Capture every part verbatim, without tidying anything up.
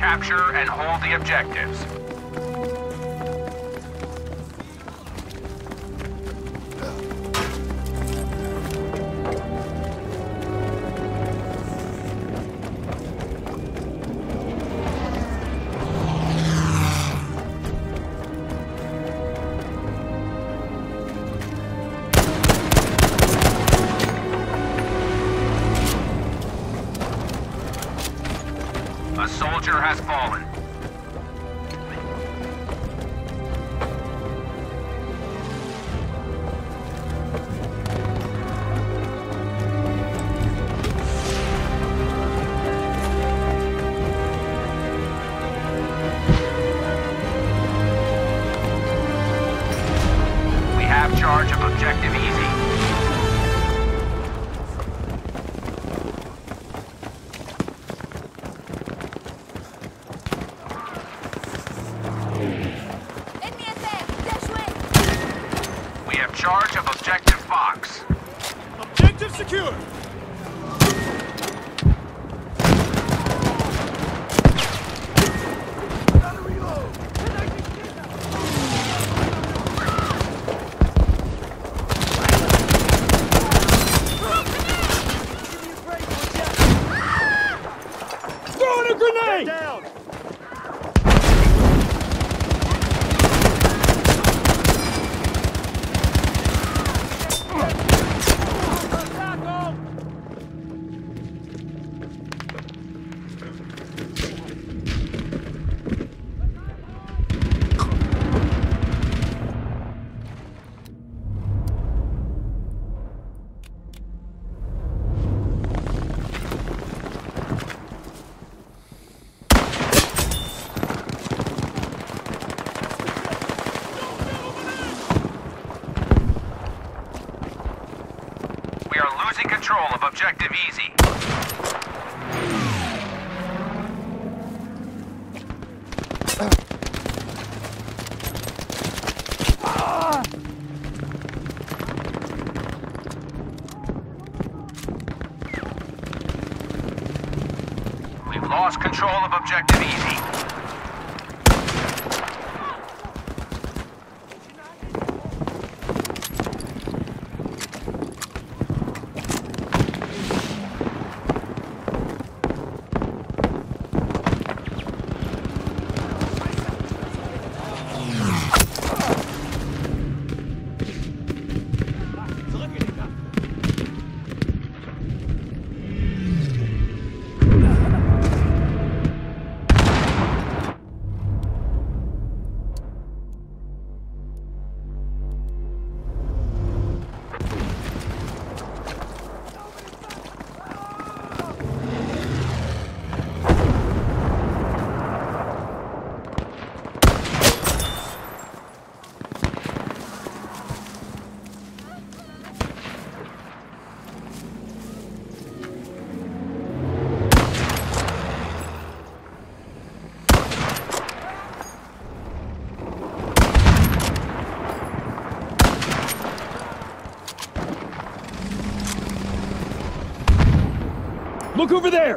Capture and hold the objectives. A soldier has fallen. We have charge of objective easy. Charge of objective Fox. Objective secure. Gotta reload. Throwing a grenade! Down. We are losing control of objective easy. We've lost control of objective easy. Look over there!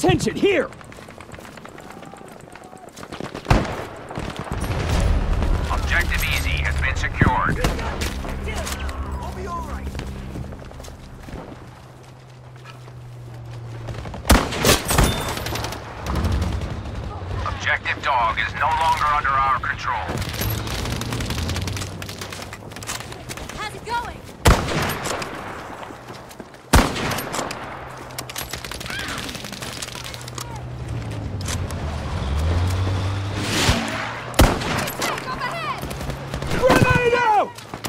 Attention, here! Objective Easy has been secured. I'll be all right. Objective Dog is no longer under our control. How's it going? Grenade out!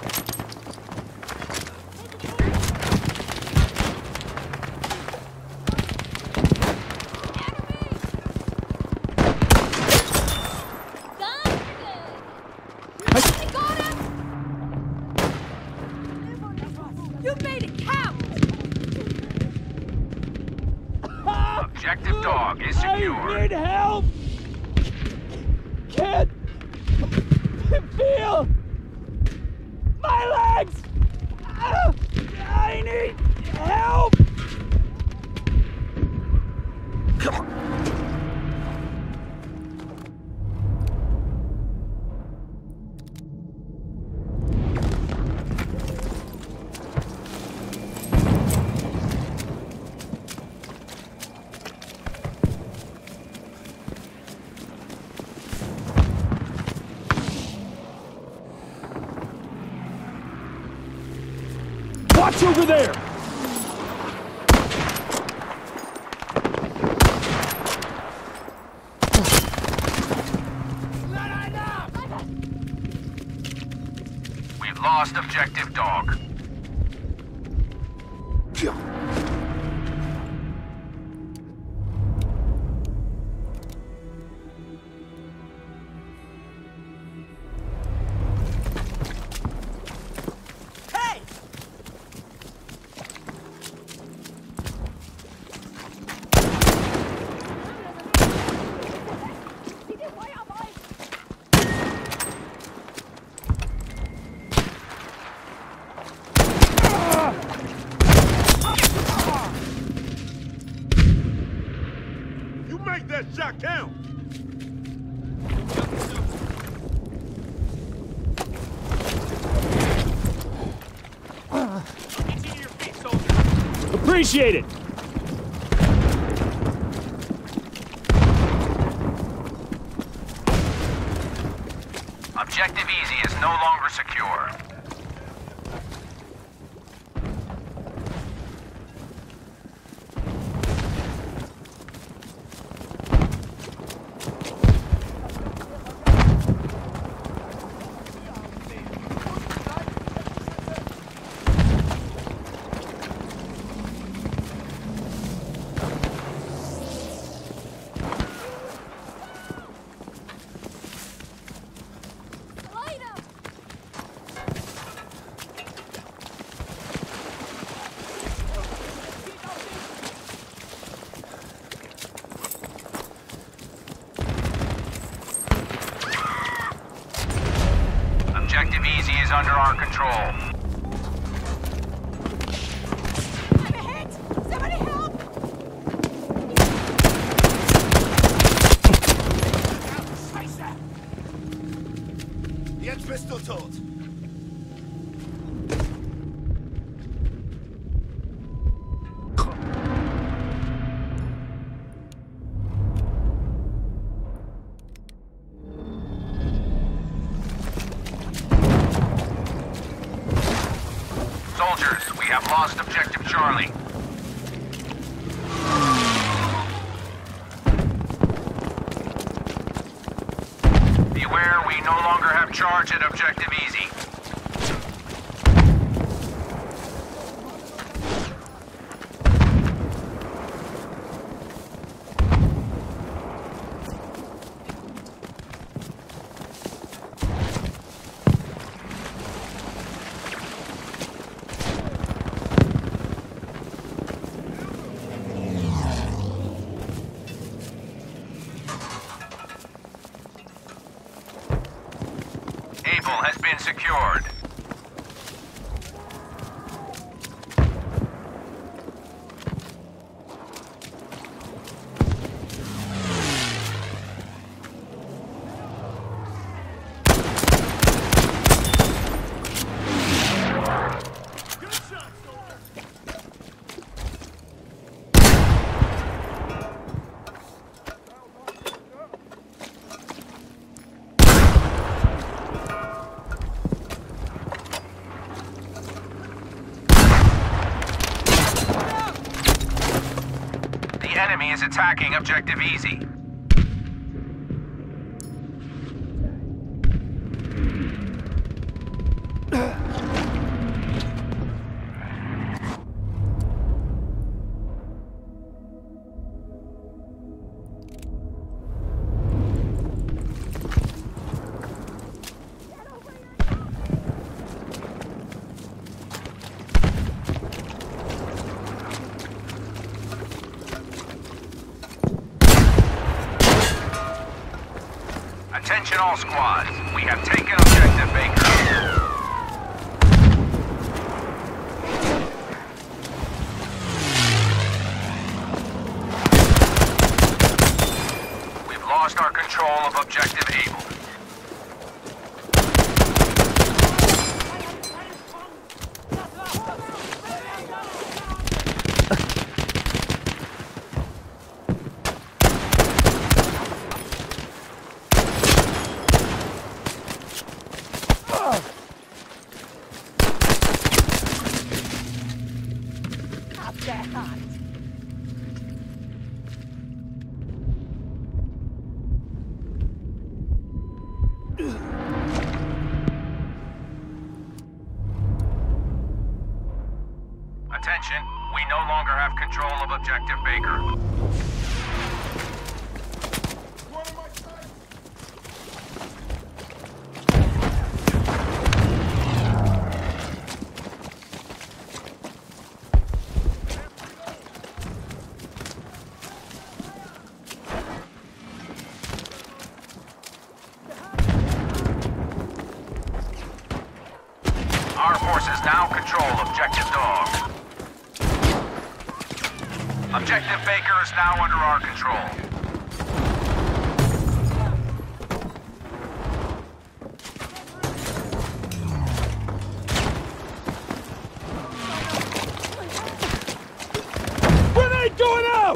You made it count! Objective Dog is I secure. need help! Can't feel my legs! Ah, I need help! Watch over there! We've lost Objective Dog. You make that shot count. Get to your feet, soldier. Appreciate it! Objective Easy is no longer secure. Objective Easy is under our control. I'm hit! Somebody help! Jetzt bist du tot. Soldiers, we have lost Objective Charlie. Beware, we no longer have charge at Objective Easy. Able has been secured. enemy is attacking Objective Easy. Attention all squads. We have taken Objective Baker. We've lost our control of Objective Able. Attention, we no longer have control of Objective Baker. Our forces now control Objective Dog. Objective Baker is now under our control. Grenade going out!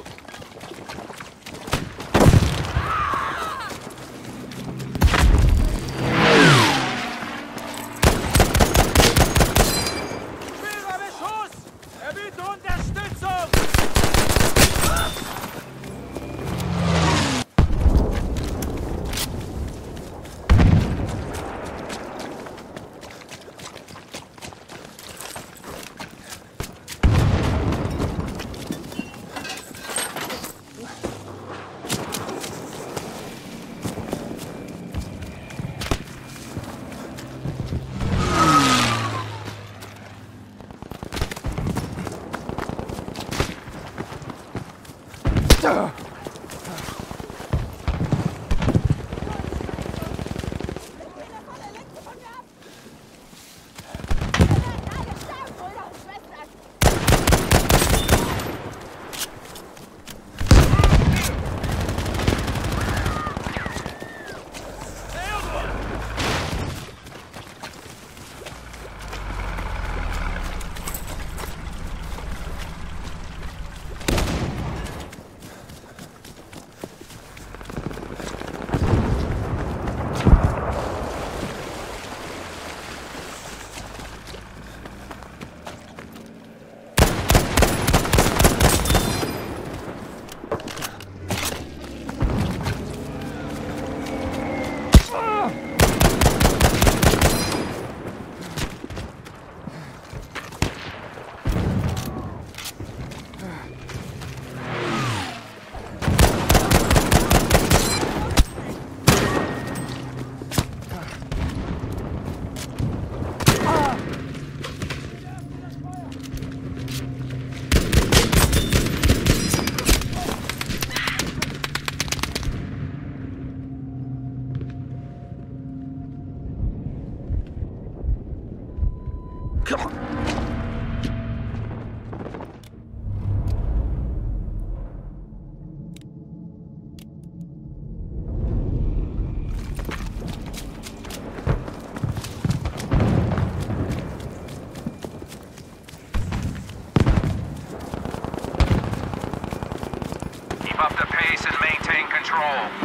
Keep up the pace and maintain control.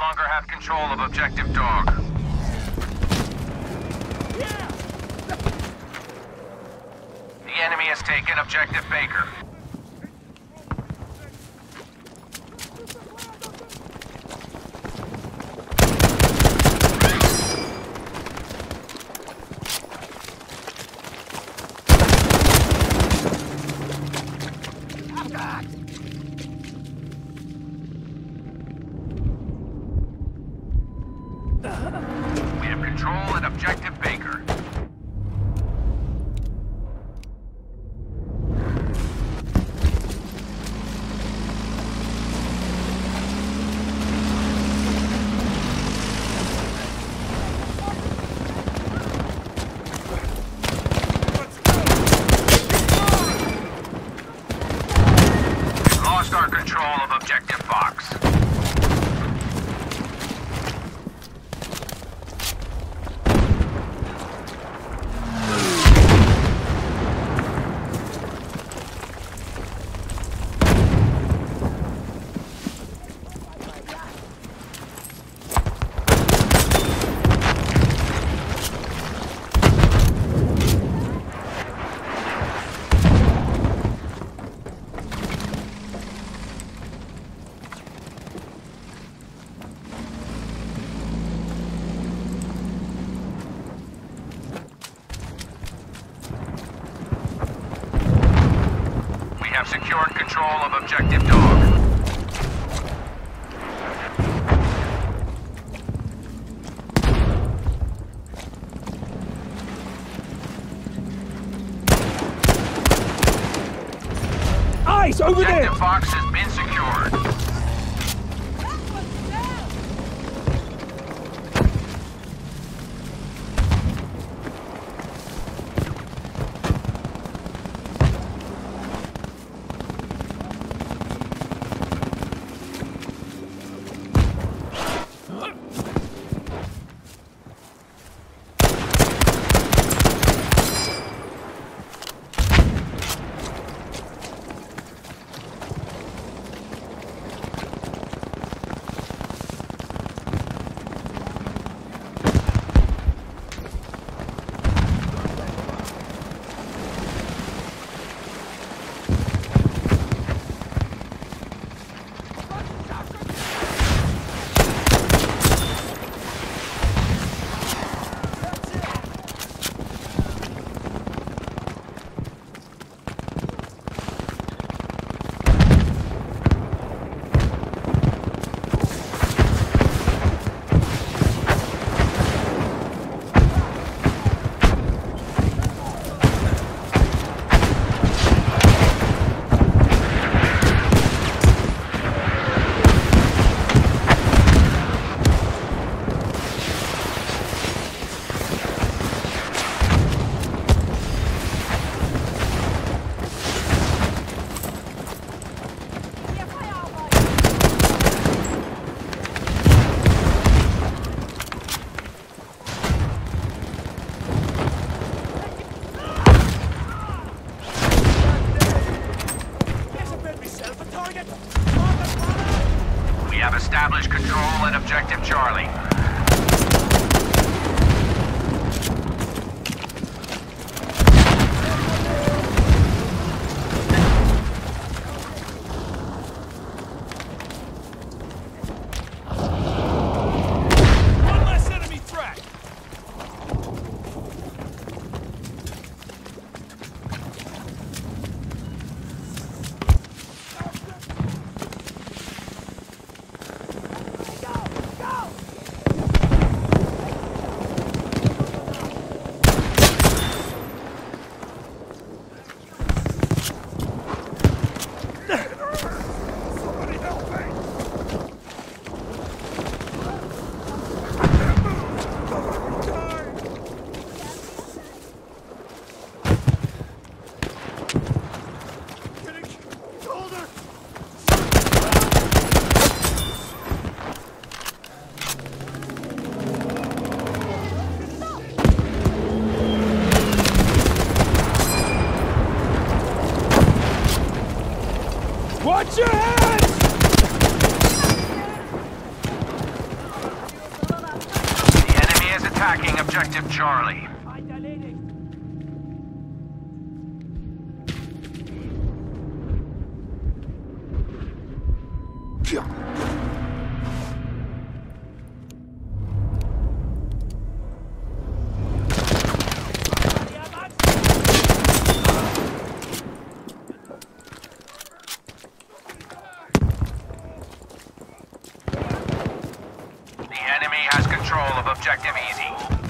longer have control of Objective Dog. The enemy has taken Objective Baker. We have control at Objective Baker. We've lost our control of Objective Fox. We have secured control of Objective Dog. Eyes over there! Objective Fox has been secured. We have established control at Objective Charlie. One less enemy threat! Somebody help me! Watch your hands! attacking Objective Charlie. The enemy has control of Objective Easy.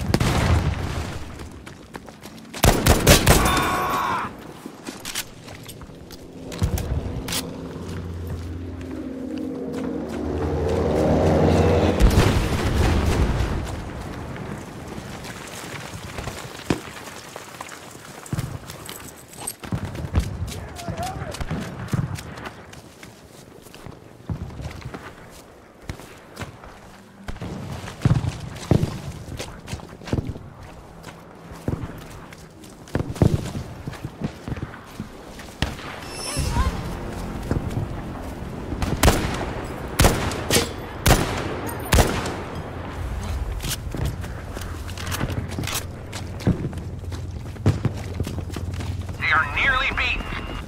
They are nearly beaten.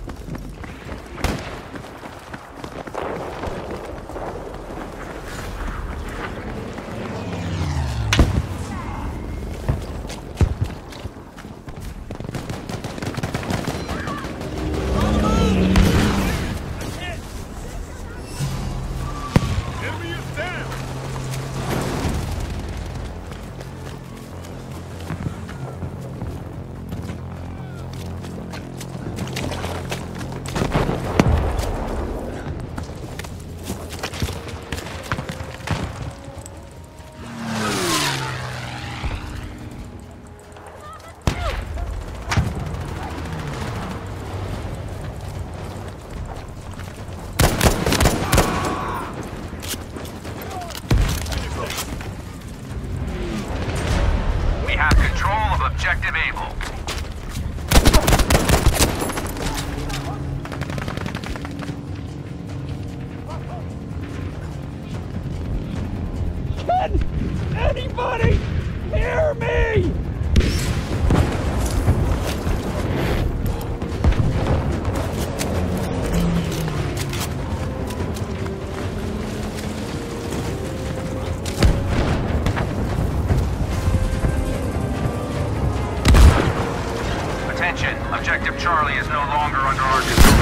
Enemy is down! We have control of Objective Able. Can anybody hear me? Attention, Objective Charlie is no longer under our control.